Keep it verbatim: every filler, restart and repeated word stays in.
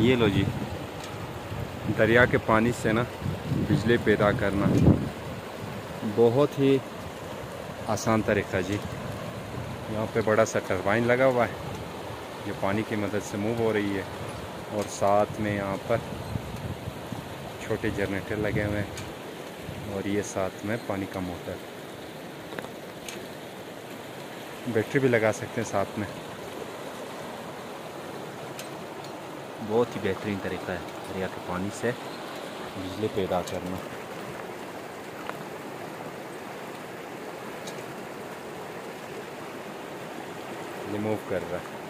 ये लो जी, दरिया के पानी से ना बिजली पैदा करना बहुत ही आसान तरीका जी। यहाँ पे बड़ा सा टरबाइन लगा हुआ है जो पानी की मदद से मूव हो रही है, और साथ में यहाँ पर छोटे जनरेटर लगे हुए हैं, और ये साथ में पानी का मोटर, बैटरी भी लगा सकते हैं साथ में। बहुत ही बेहतरीन तरीका है दरिया के पानी से बिजली पैदा करना। ये मूव कर रहा है।